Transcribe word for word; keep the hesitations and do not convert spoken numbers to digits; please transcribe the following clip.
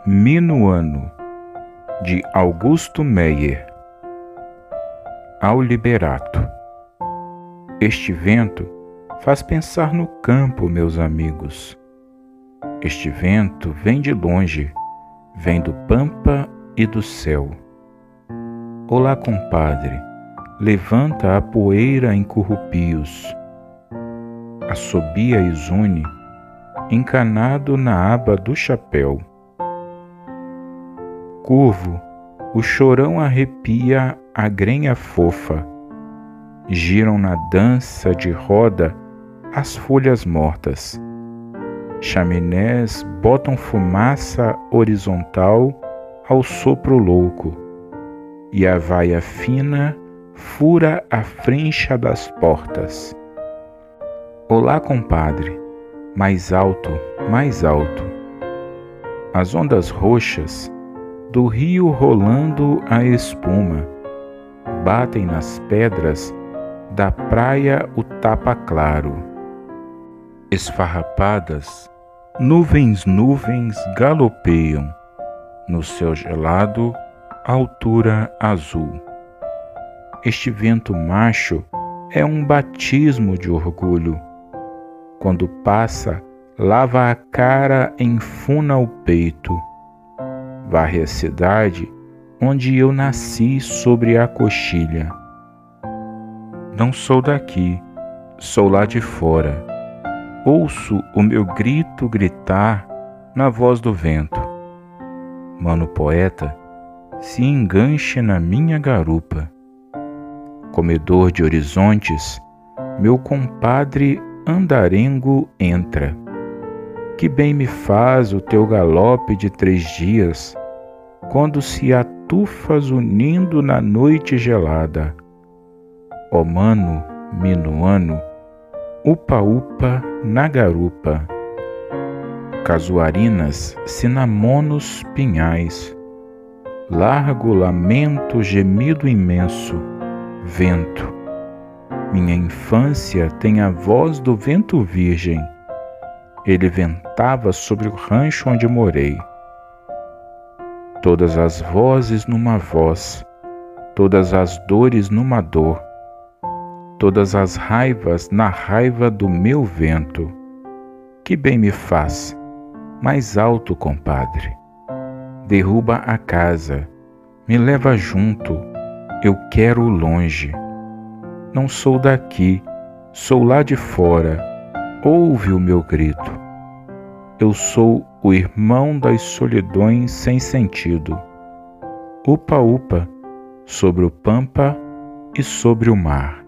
Minuano, de Augusto Meyer. Ao Liberato. Este vento faz pensar no campo, meus amigos. Este vento vem de longe, vem do pampa e do céu. Olá, compadre, levanta a poeira em currupios. Assobia e zune, encanado na aba do chapéu. Curvo, o chorão arrepia a grenha fofa. Giram na dança de roda as folhas mortas. Chaminés botam fumaça horizontal ao sopro louco, e a vaia fina fura a frincha das portas. Olá, compadre, mais alto, mais alto. As ondas roxas do rio rolando a espuma batem nas pedras da praia o tapa claro. Esfarrapadas, nuvens, nuvens galopeiam no céu gelado, altura azul. Este vento macho é um batismo de orgulho. Quando passa, lava a cara, enfuna o peito. Varre a cidade onde eu nasci sobre a coxilha. Não sou daqui, sou lá de fora. Ouço o meu grito gritar na voz do vento. Mano poeta, se enganche na minha garupa. Comedor de horizontes, meu compadre andarengo entra. Que bem me faz o teu galope de três dias, quando se atufas unindo na noite gelada. Ó mano, minuano, upa-upa na garupa. Casuarinas, cinamonos, pinhais. Largo lamento, gemido imenso, vento. Minha infância tem a voz do vento virgem. Ele ventava sobre o rancho onde morei. Todas as vozes numa voz, todas as dores numa dor, todas as raivas na raiva do meu vento. Que bem me faz, mais alto, compadre. Derruba a casa, me leva junto, eu quero longe. Não sou daqui, sou lá de fora. Ouve o meu grito. Eu sou o irmão das solidões sem sentido. Upa-upa, sobre o pampa e sobre o mar.